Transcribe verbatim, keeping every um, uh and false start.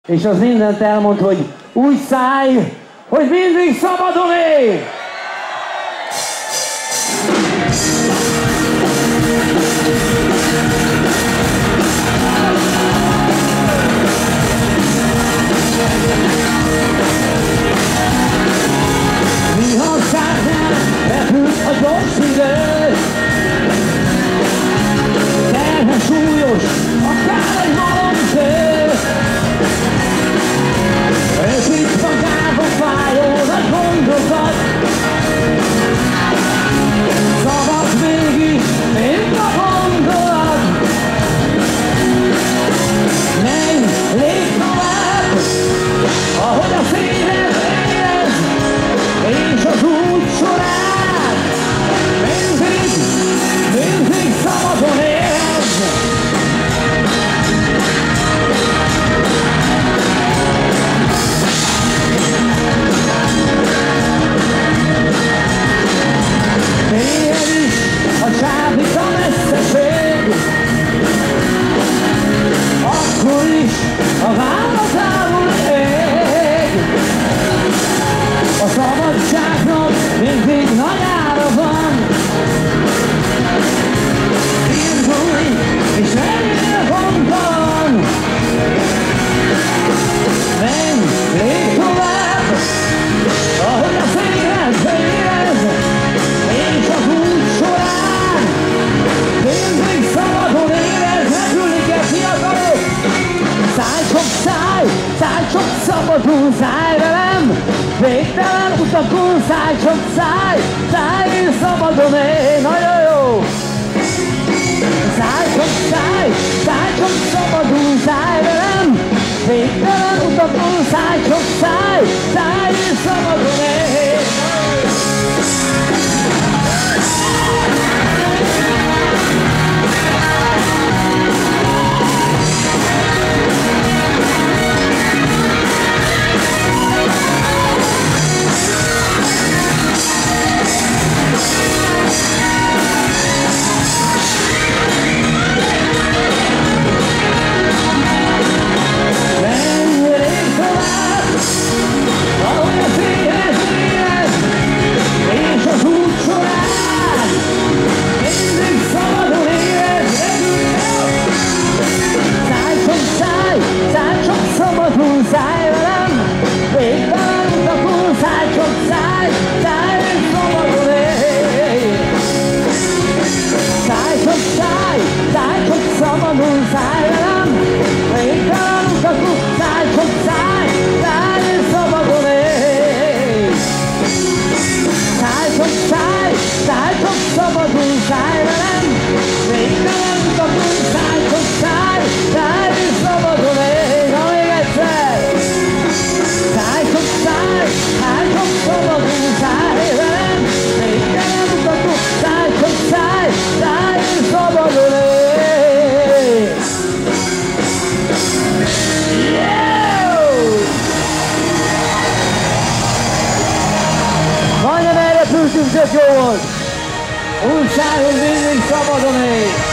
És az mindent elmond, hogy úgy szállj, hogy mindig szabadon élj! Mi hazánknál repült a gyors idő, terhe súlyos, akár egy malomkő. Ez itt magában fájó nagy gondokat, szabad mégis, mint a gondolat. Menj, lépj tovább, ahogy a szíved érez, és az út során mindig, mindig szabadon érez. Téged is a csábít a messzeség, akkor is a válaszávul ég. A szabadságnak mindig nagy ára van, indulj és legyél gondtalan. Menj, lépj tovább, ahogy a szíved érez, és az út során mindig szabadon érez. Repülni kell, fiatalok! Szállj csak, szállj, szállj csak szabadul, szállj velem! Végtelen utakon, szállj csak, szállj, szállj és szabadon élj, nagyon jó! Szállj csak, szállj, szállj csak szabadul, szállj velem! Végtelen utakon, szállj csak, szállj, szállj és szabadon élj! Majdnem erre pültünk, tök jó volt! Újságon mindig szabadon élj!